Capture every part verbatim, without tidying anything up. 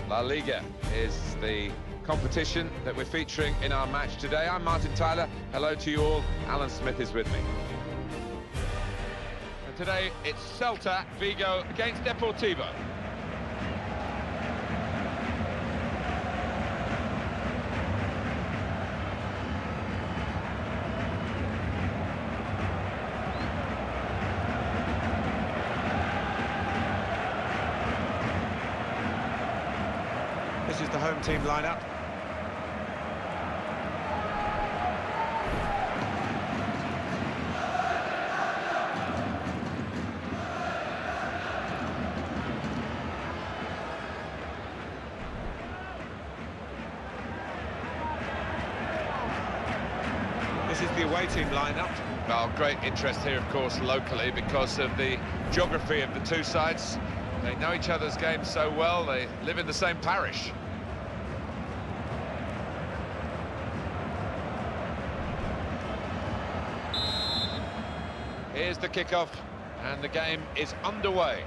La Liga is the competition that we're featuring in our match today. I'm Martin Tyler. Hello to you all. Alan Smith is with me. And today it's Celta Vigo against Deportivo. This is the home team lineup. This is the away team lineup. Well, great interest here, of course, locally because of the geography of the two sides. They know each other's games so well, they live in the same parish. Here's the kickoff, and the game is underway.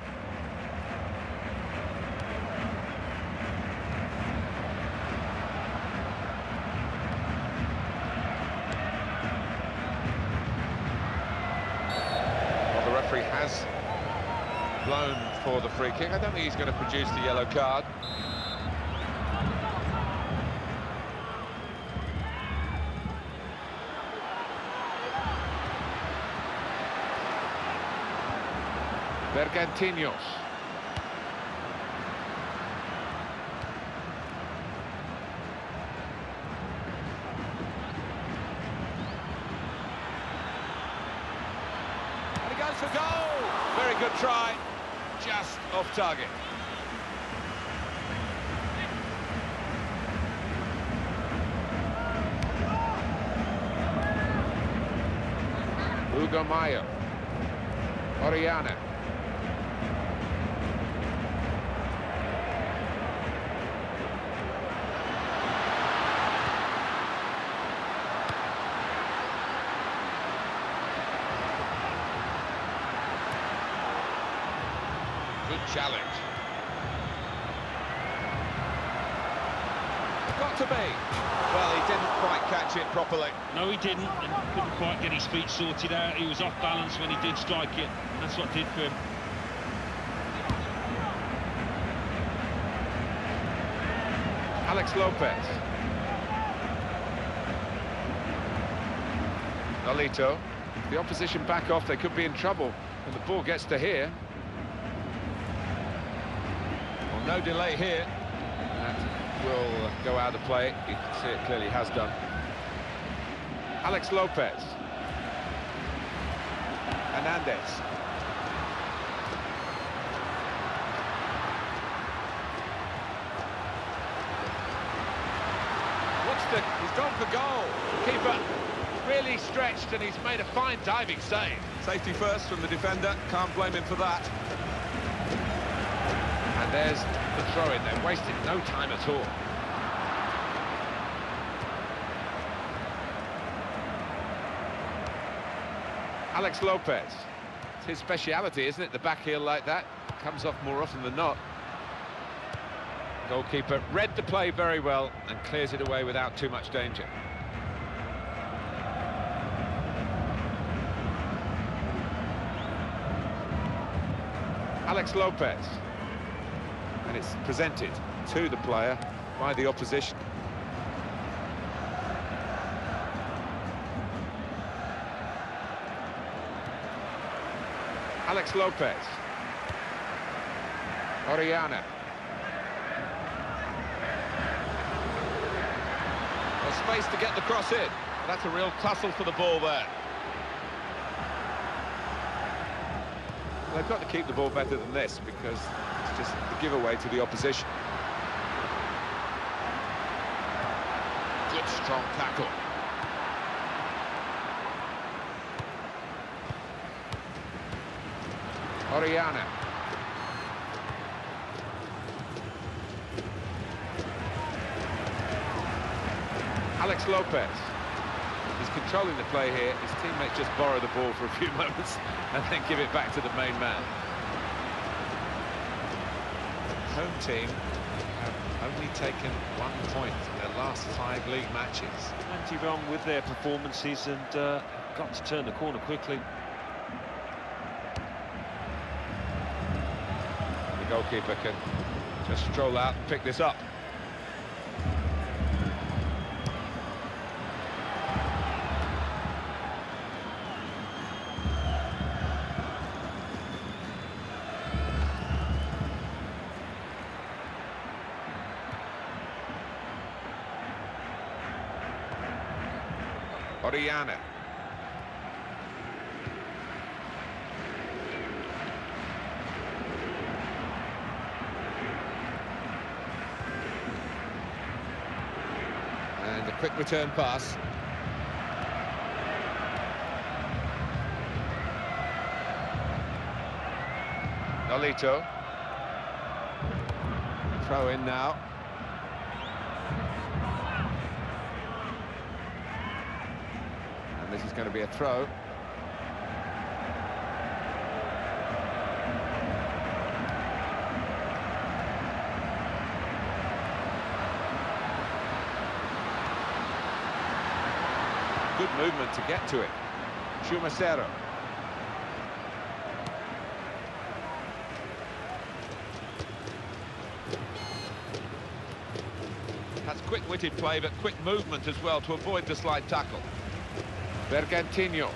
Well, the referee has blown for the free kick. I don't think he's going to produce the yellow card. Bergantiños. And he goes for goal! Very good try, just off target. Hugo Mayo. Orellana. Good challenge. Got to be. Well, he didn't quite catch it properly. No, he didn't, and couldn't quite get his feet sorted out. He was off balance when he did strike it, and that's what did for him. Alex Lopez. Nolito. The opposition back off, they could be in trouble, and the ball gets to here. Well, no delay here. That will go out of play. You can see it clearly has done. Alex Lopez. Hernandez. What's the... He's gone for goal. Keeper really stretched, and he's made a fine diving save. Safety first from the defender. Can't blame him for that. And there's the throw-in. They're wasting no time at all. Alex Lopez. It's his speciality, isn't it? The back heel like that. Comes off more often than not. Goalkeeper read the play very well and clears it away without too much danger. Alex Lopez. And it's presented to the player by the opposition. Alex Lopez. Orellana. Well, space to get the cross in. That's a real tussle for the ball there. They've got to keep the ball better than this because it's just a giveaway to the opposition. Good strong tackle. Orellana. Alex Lopez. He's controlling the play here. His teammates just borrow the ball for a few moments and then give it back to the main man. Home team have Only taken one point in their last five league matches. Plenty wrong with their performances and uh, got to turn the corner quickly. The goalkeeper can just stroll out and pick this up. Orellana. And a quick return pass. Nolito. Throw in now. This is going to be a throw. Good movement to get to it. Chumacero. That's quick-witted play, but quick movement as well to avoid the slide tackle. Bergantiños.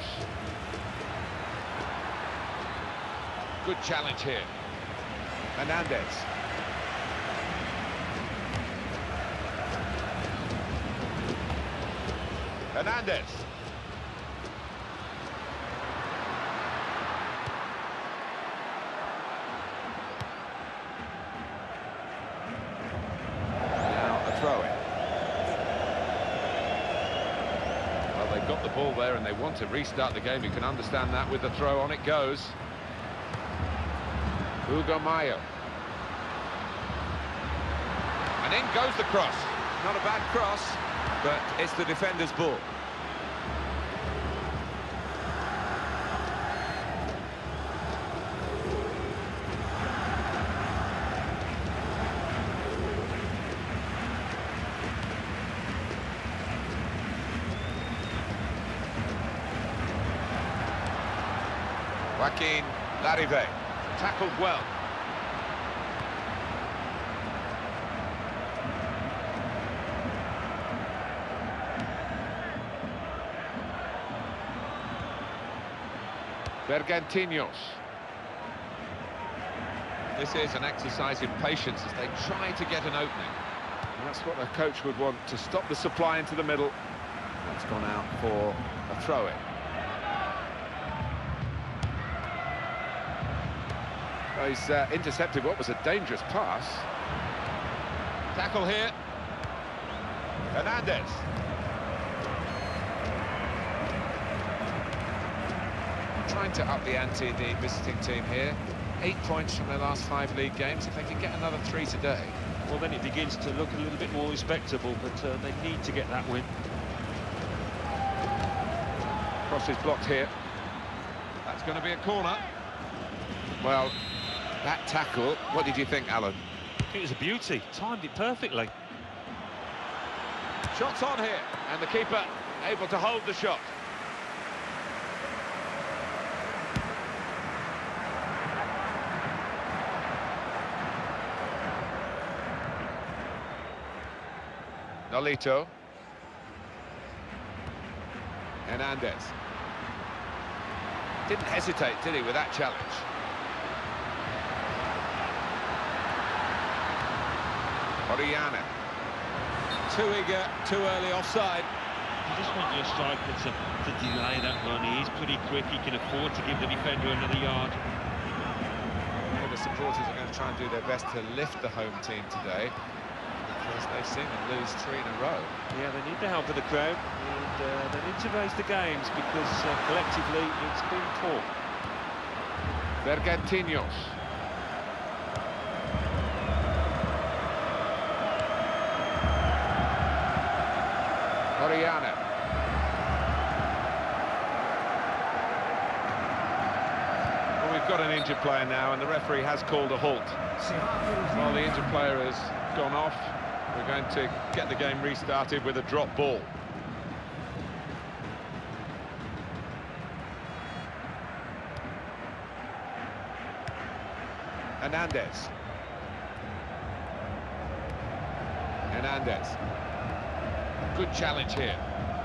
Good challenge here. Hernandez. Hernandez. Now a throw-in. They've got the ball there and they want to restart the game. You can understand that. With the throw, on it goes. Hugo Mayo. And in goes the cross. Not a bad cross, but it's the defender's ball. Joaquin Larive, tackled well. Bergantiños. This is an exercise in patience as they try to get an opening. And that's what a coach would want, to stop the supply into the middle. That's gone out for a throw-in. He's uh, intercepted what was a dangerous pass. Tackle here. Hernandez. Trying to up the ante, the visiting team here. Eight points from their last five league games. If they can get another three today, Well, then it begins to look a little bit more respectable, but uh, they need to get that win. cross is blocked here. That's going to be a corner. Well, that tackle, what did you think, Alan? It was a beauty, timed it perfectly. Shots on here, and the keeper able to hold the shot. Nolito. Hernandez. Didn't hesitate, did he, with that challenge? Orellana. Too eager, too early offside. You just want your striker to, to delay that run. He is pretty quick, he can afford to give the defender another yard. Well, the supporters are going to try and do their best to lift the home team today, because they've seen them lose three in a row. Yeah, they need the help of the crowd, and uh, they need to raise the games, because uh, collectively it's been poor. Bergantiños. Orellana. Well, we've got an injured player now, and the referee has called a halt. Well, the injured player has gone off. We're going to get the game restarted with a drop ball. Hernandez. Hernandez. Good challenge here.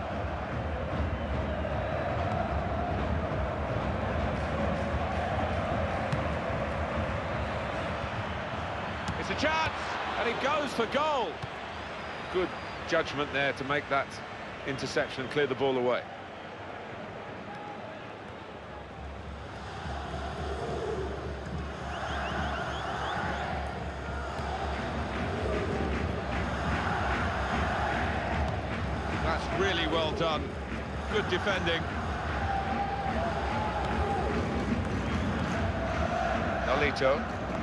It's a chance, and it goes for goal. Good judgment there to make that interception and clear the ball away. That's really well done. Good defending. Nolito.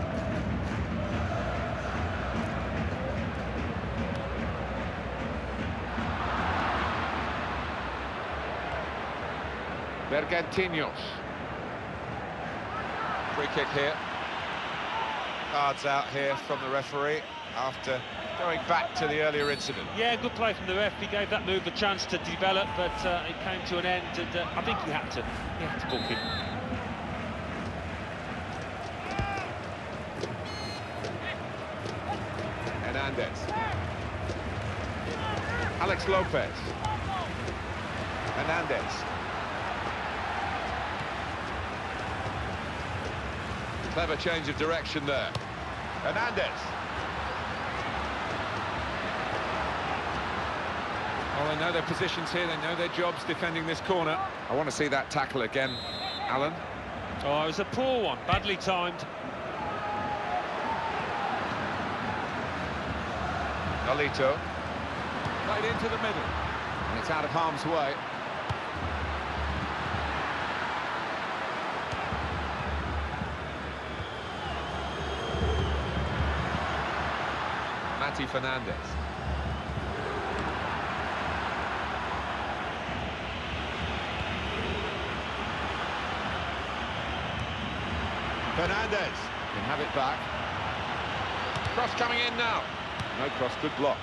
Bergantiños. Free kick here. Cards out here from the referee after going back to the earlier incident. Yeah, good play from the ref. He gave that move a chance to develop, but uh, it came to an end, and uh, I think he had to. He had to book him. Hernandez. Alex Lopez. Hernandez. Clever change of direction there. Hernandez. Well, they know their positions here, they know their jobs defending this corner. I want to see that tackle again, Alan. Oh, it was a poor one, badly timed. Nolito. Played into the middle. And it's out of harm's way. Mati Fernandez. Fernandez can have it back. Cross coming in now. No cross, good block.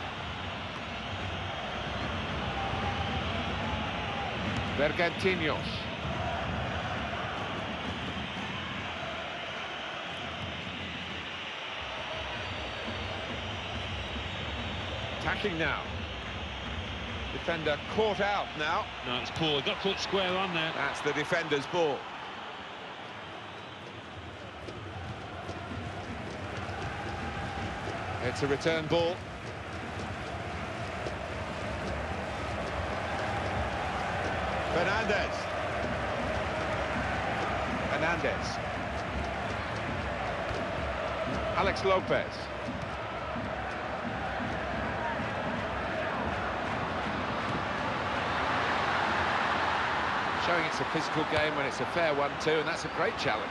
Bergantiños. Attacking now. Defender caught out now. No, it's poor. He got caught square on there. That's the defender's ball. It's a return ball. Fernandez. Hernandez. Alex Lopez. Showing it's a physical game when it's a fair one too, and that's a great challenge.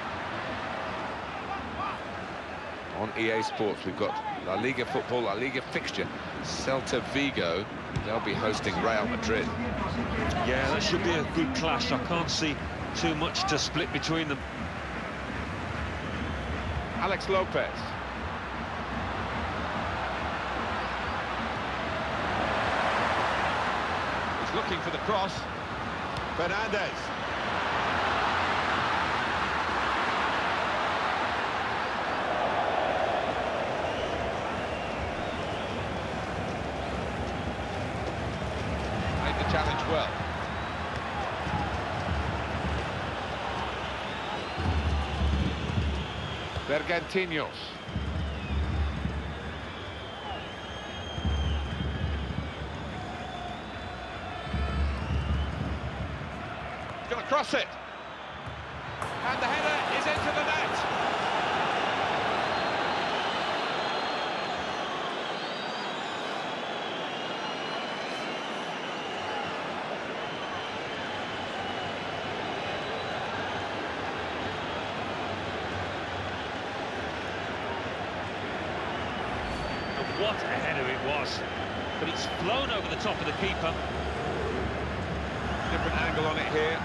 On E A Sports, we've got La Liga football, La Liga fixture. Celta Vigo, they'll be hosting Real Madrid. Yeah, that should be a good clash. I can't see too much to split between them. Alex Lopez. He's looking for the cross. Fernandez. Challenge well. Bergantiños. He's going to cross it. And the header is into the net. What a header it was, but it's flown over the top of the keeper. Different angle on it here.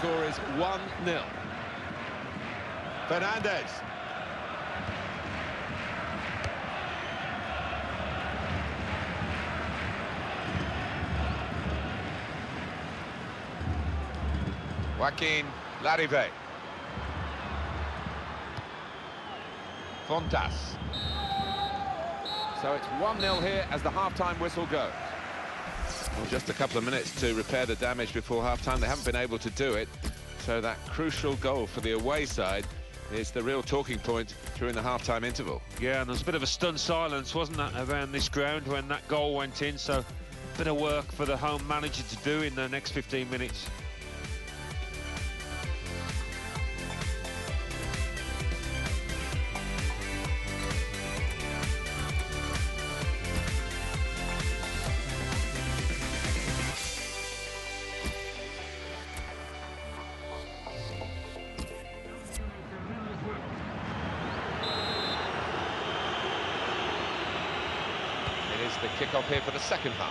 score is one nil. Fernandez. Joaquin Larive. Fontas. So it's one nil here as the half-time whistle goes. Well, just a couple of minutes to repair the damage before half-time. They haven't been able to do it. So that crucial goal for the away side is the real talking point during the half-time interval. Yeah, and there was a bit of a stunned silence, wasn't that, around this ground when that goal went in, so a bit of work for the home manager to do in the next fifteen minutes. The kick-off here for the second half.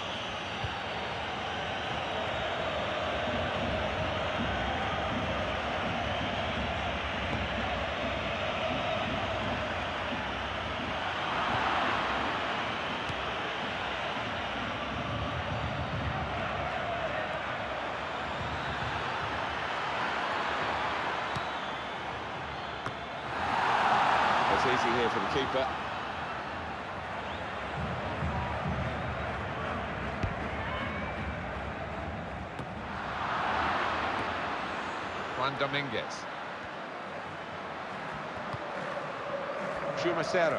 It's easy here for the keeper. Juan Dominguez. Chumacero.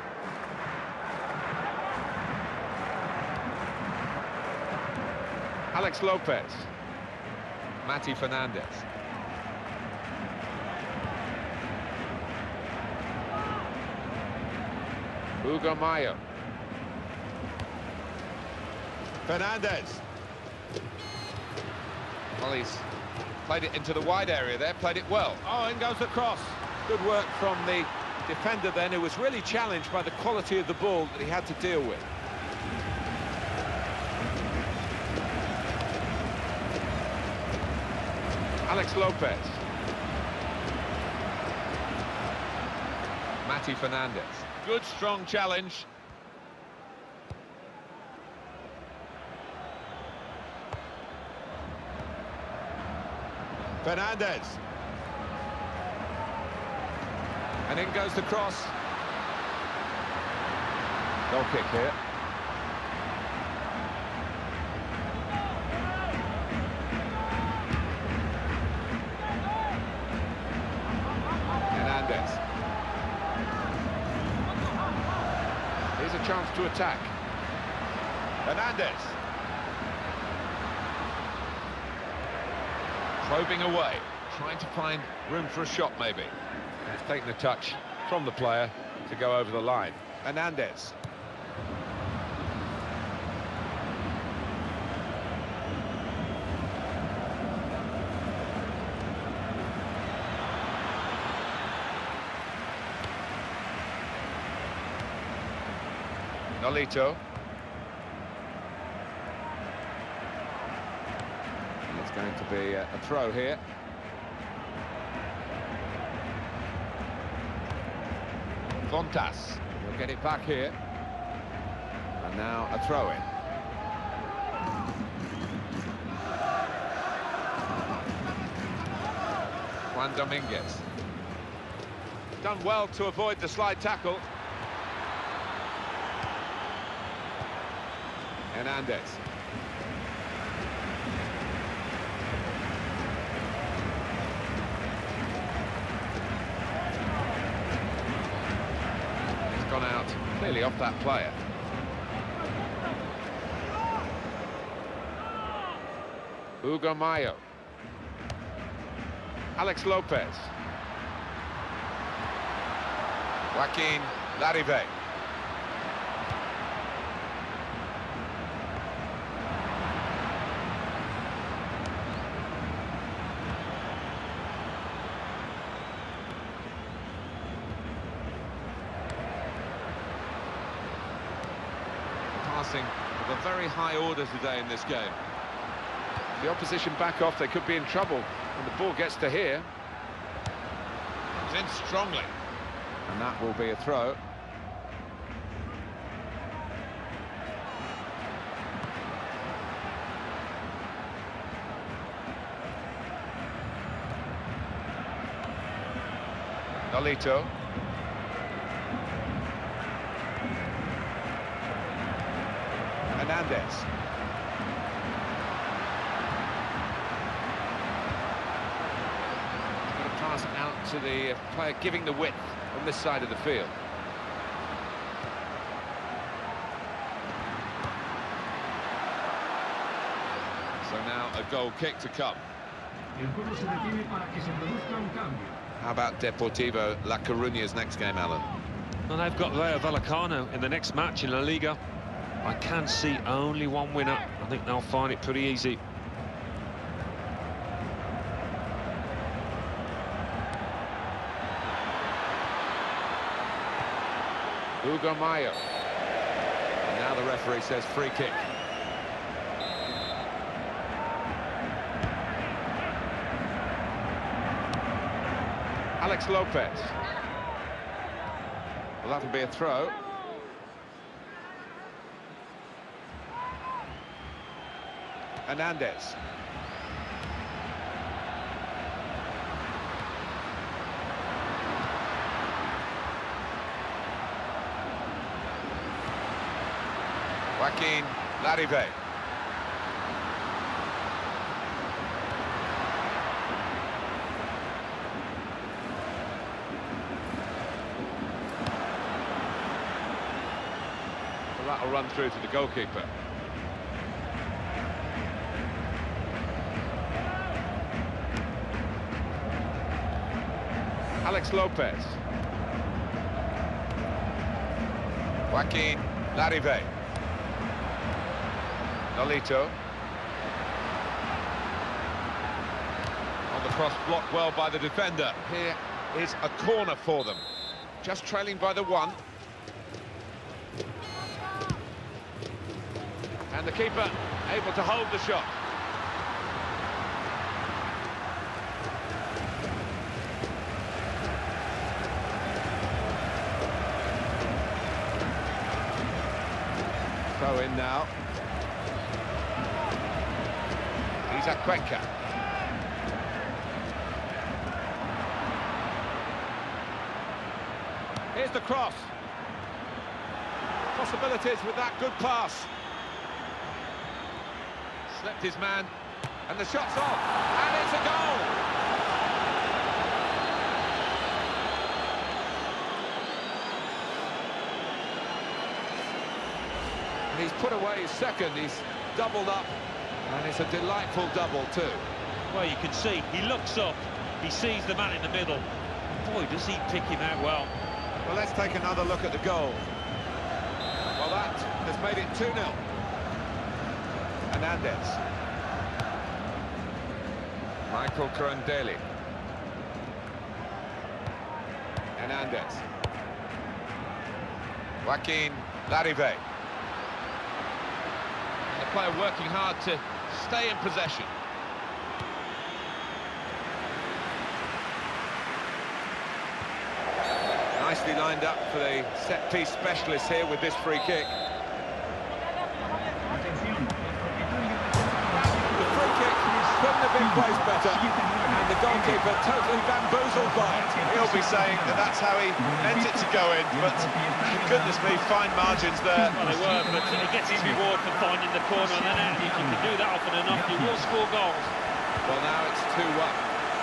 Alex Lopez. Mati Fernandez. Hugo Mayo. Fernandez. Well, he's played it into the wide area there, played it well. Oh, in goes the cross. Good work from the defender then, who was really challenged by the quality of the ball that he had to deal with. Alex Lopez. Mati Fernandez. Good, strong challenge. Fernandez. And in goes the cross. Goal kick here. Hernandez. Here's a chance to attack. Hernandez. Probing away, trying to find room for a shot maybe. And it's taken a touch from the player to go over the line. Hernandez. Nolito. It's going to be a, a throw here. Fontas. He'll get it back here. And now a throw-in. Juan Dominguez. Done well to avoid the slide tackle. Hernandez. Gone out clearly off that player. Hugo Mayo. Alex Lopez. Joaquin Larive. Passing of a very high order today in this game. The opposition back off, they could be in trouble And the ball gets to here. Comes in strongly. And that will be a throw. Nolito. Hernandez. Got a pass out to the player giving the width on this side of the field. So now a goal kick to come. How about Deportivo La Coruña's next game, Alan? Well, they've got Rayo Vallecano in the next match in La Liga. I can see only one winner. I think they'll find it pretty easy. Hugo Mayo. And now the referee says free kick. Alex Lopez. Well, that'll be a throw. Hernandez. Joaquin Larive. Well, that'll run through to the goalkeeper. Alex Lopez. Joaquin Larive. Nolito. On the cross, blocked well by the defender. Here is a corner for them. Just trailing by the one. And the keeper able to hold the shot. Throw in now. He's at Cuenca. Here's the cross. Possibilities with that good pass. Slipped his man, and the shot's off, and it's a goal! And he's put away his second, he's doubled up. And it's a delightful double, too. Well, you can see, he looks up, he sees the man in the middle. Boy, does he pick him out well. Well, let's take another look at the goal. Well, that has made it two nil. Hernandez. Michael Kurundeli. Hernandez. Joaquin Larive. The player working hard to stay in possession. Nicely lined up for the set-piece specialist here with this free kick. The free kick couldn't have been placed better, and the goalkeeper totally bamboozled by it. He'll be saying that that's how he meant it to go in, but goodness me, fine margins there. Well, they were, but he gets his reward for finding the corner and the net. If you can do that often enough, you will score goals. Well, now it's two one.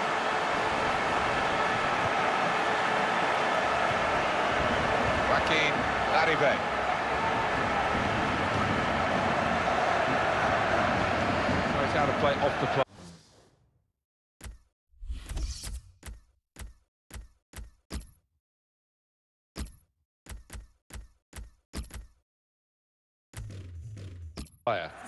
Joaquin Larive. Knows how to play off the play. Player.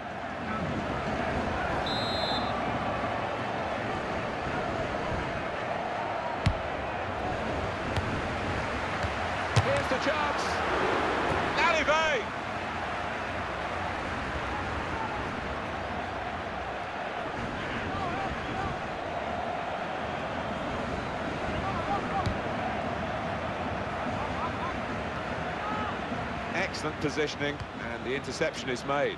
Here's the chance. Larive. Excellent positioning, and the interception is made.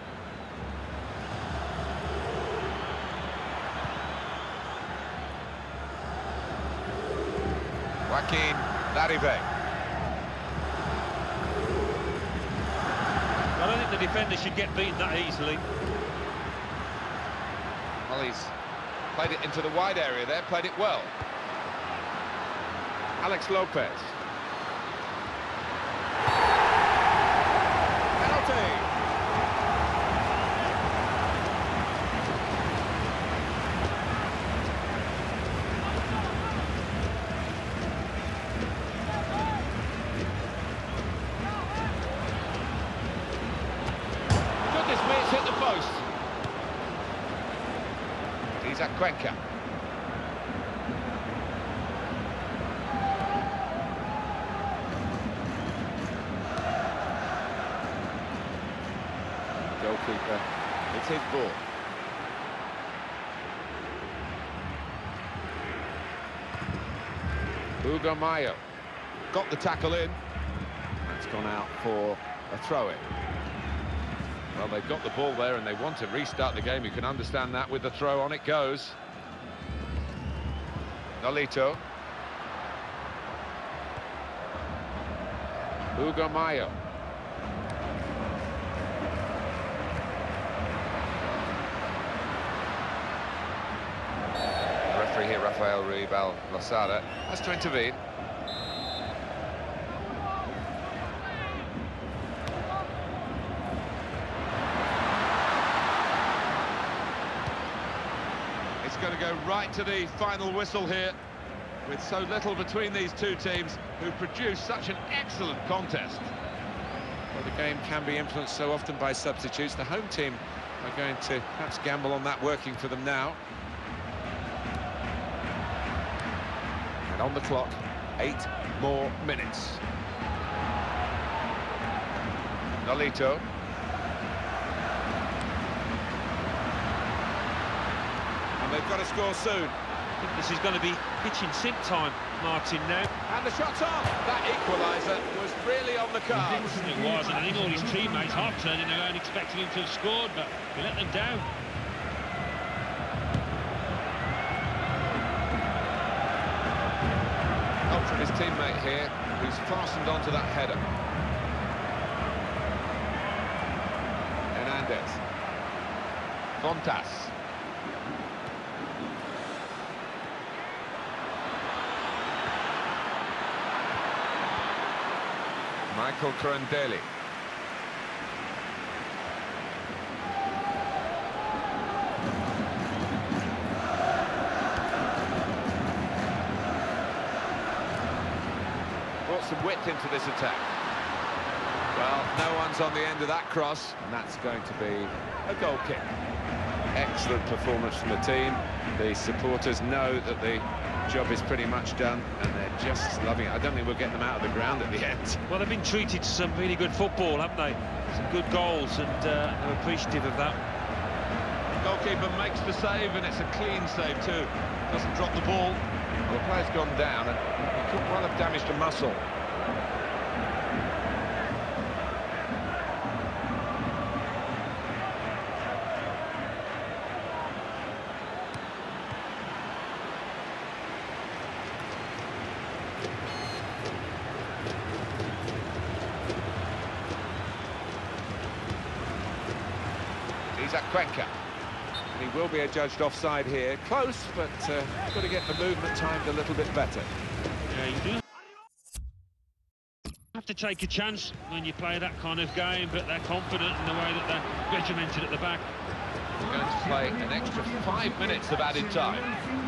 Joaquin Larrivé. I don't think the defender should get beaten that easily. Well, he's played it into the wide area there, played it well. Alex Lopez. Penalty! Goodness me, it's hit the post. He's Cuenca. Goalkeeper, it's his ball. Hugo Mayo got the tackle in. That's gone out for a throw-in. Well, they've got the ball there and they want to restart the game. You can understand that with the throw. On it goes. Nolito. Hugo Mayo. The referee here, Rafael Ruibal Losada, has to intervene. It's going to go right to the final whistle here, with so little between these two teams who produced such an excellent contest. Well, the game can be influenced so often by substitutes. The home team are going to perhaps gamble on that working for them now. And on the clock, eight more minutes. Nolito. And they've got to score soon. I think this is going to be kitchen sink time, Martin, now. And the shot's on. That equaliser was really on the cards. It was, and I think all his teammates half turning around expecting him to have scored, but he let them down. Help from his teammate here, who's fastened onto that header. Hernandez. Fontas. Michael Crondelli. Brought some width into this attack. Well, no one's on the end of that cross, and that's going to be a goal kick. Excellent performance from the team. The supporters know that the job is pretty much done, and they're just loving it. I don't think we'll get them out of the ground at the end. Well, they've been treated to some really good football, haven't they? Some good goals, and uh, they're appreciative of that. The goalkeeper makes the save, and it's a clean save too. Doesn't drop the ball. Well, the player's gone down, and he could well have damaged a muscle. He's at Cuenca. And he will be adjudged offside here. Close, but uh, got to get the movement timed a little bit better. Yeah, you do have to take a chance when you play that kind of game, but they're confident in the way that they're regimented at the back. We're going to play an extra five minutes of added time.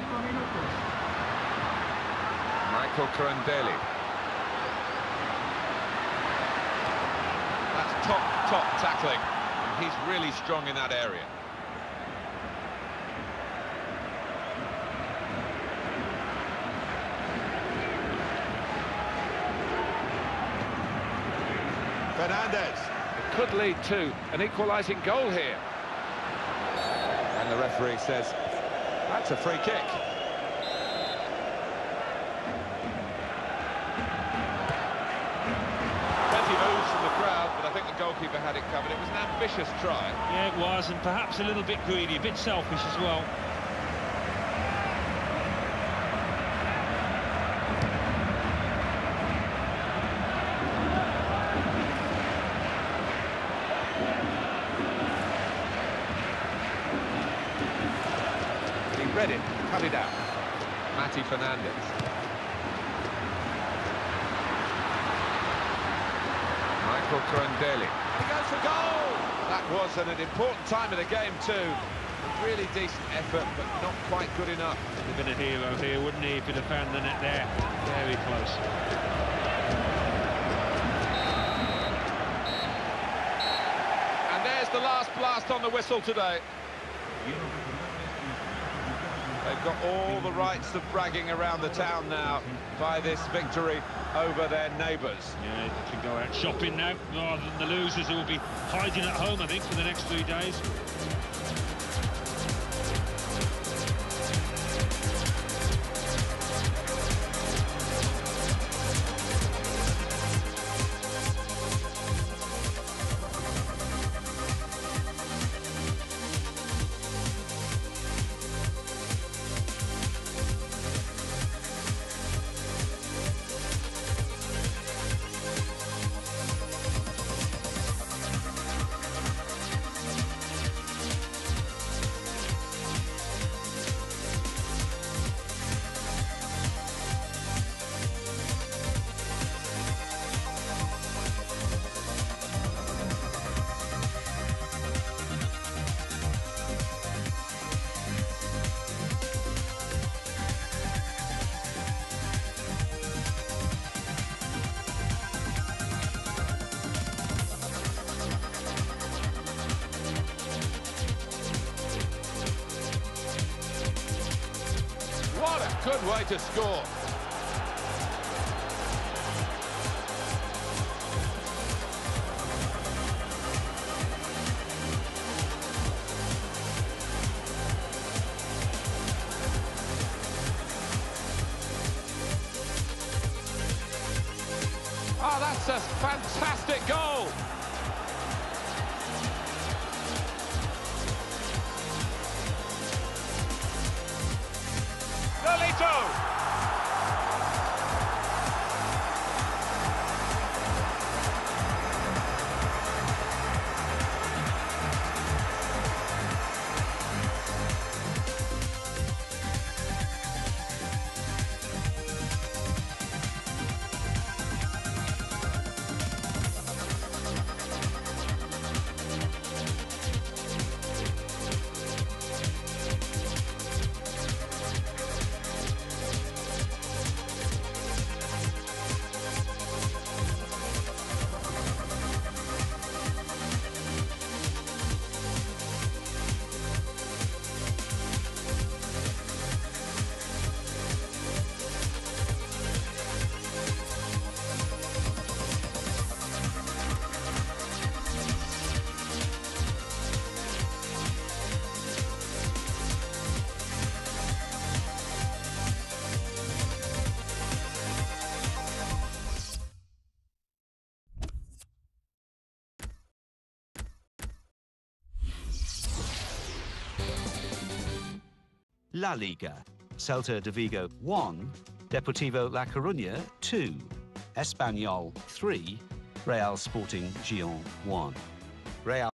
Michael Crondelli. That's top, top tackling. He's really strong in that area. Fernandez. It could lead to an equalising goal here. And the referee says that's a free kick. Plenty moves from the crowd. goalkeeper had it covered. It was an ambitious try. Yeah, it was, and perhaps a little bit greedy, a bit selfish as well. He read it, cut it out. Matty Fernandez. Michael Trondelli. He goes for goal! That was at an important time of the game too. A really decent effort, but not quite good enough. He'd have been a hero here, wouldn't he, if he'd have found the net there? Very close. And there's the last blast on the whistle today. They've got all the rights of bragging around the town now by this victory over their neighbours. Yeah, they can go out shopping now, rather than the losers who will be hiding at home, I think, for the next three days. What a good way to score. Oh, that's a fantastic goal. Nolito! La Liga. Celta de Vigo one, Deportivo La Coruña two, Espanyol three, Real Sporting Gijón one. Real